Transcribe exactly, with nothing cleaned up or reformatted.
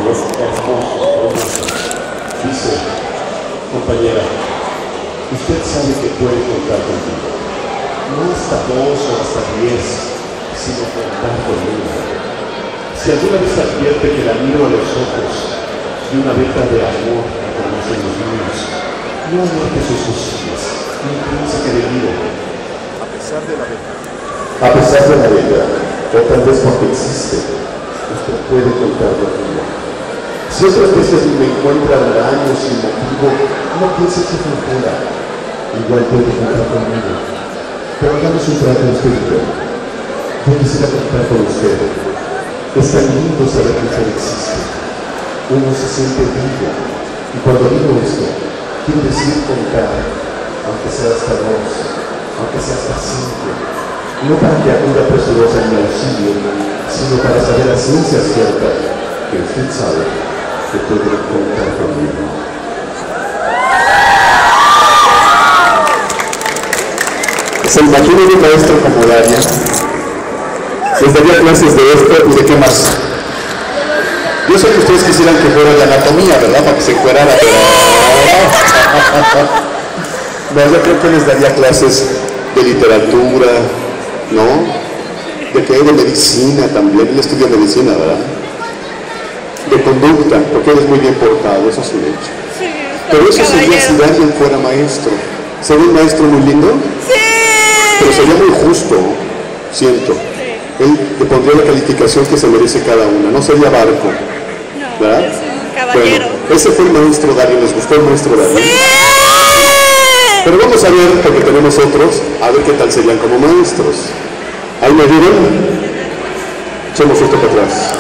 es hermoso, hermoso. Dice, compañera, usted sabe que puede contar conmigo. No hasta dos o hasta diez, sino contar conmigo. Si alguna vez advierte que la miro a los ojos y una veta de amor la conocen los míos, no aguante sus cosillas, no piense que le miro. A pesar de la veta. A pesar de la veta, o tal vez porque existe, usted puede contar conmigo. Si otras veces me encuentran daño sin motivo, no piense que fue fuera. Igual puede contar conmigo. Pero hagamos un trato usted y yo. Yo quisiera contar con usted. Es tan lindo saber que usted existe. Uno se siente vivo. Y cuando digo esto, quiero decir contar, aunque sea hasta dos, aunque sea hasta cinco. No para que acuda presurosa en mi auxilio, sino para saber a ciencia cierta que usted sabe que puede contar conmigo. ¿Se imagina un maestro como Daria? Les daría clases de esto y de qué más. Yo sé que ustedes quisieran que fuera de anatomía, ¿verdad? Para que se encuerara, pero... no, yo creo que les daría clases de literatura, ¿no? De que de medicina también, él estudia medicina, ¿verdad? De conducta, porque él es muy bien portado, eso es un hecho. Sí, pero eso caballero. sería si alguien fuera maestro. ¿Sería un maestro muy lindo? Sí. Pero sería muy justo, siento. Sí. Él le pondría la calificación que se merece cada una, no sería barco. No, ¿verdad? es un caballero. Bueno, ese fue el maestro Dario, ¿les gustó el maestro Dario? ¡Sí! Pero vamos a ver, porque tenemos otros, a ver qué tal serían como maestros. ¿Ahí me ayudan? Echemos esto para atrás.